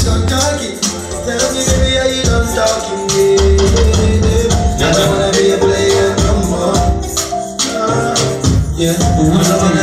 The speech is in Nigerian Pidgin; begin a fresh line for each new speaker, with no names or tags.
start talking. Tell me, baby, how you done talking, yeah. I don't wanna be a player no more. Yeah,